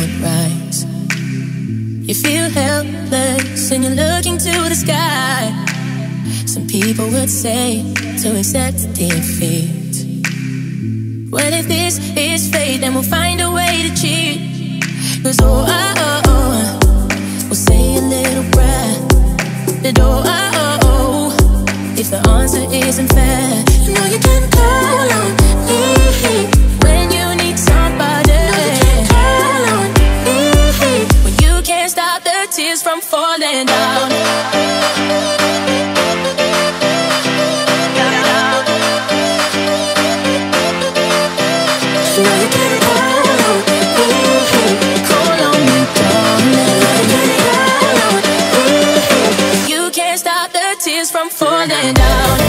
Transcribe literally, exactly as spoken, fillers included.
sunrise. You feel helpless and you're looking to the sky. Some people would say to accept defeat. Well, if this is fate, then we'll find a way to cheat. Cause oh, oh, oh, oh, we'll say a little prayer. That oh, oh, oh, if the answer isn't fair, you know you can call on me when you need somebody. You know you can call on me when you can't stop the tears from falling down. You know you can call on me, call on me, darling. You can call on me, you can't stop the tears from falling down.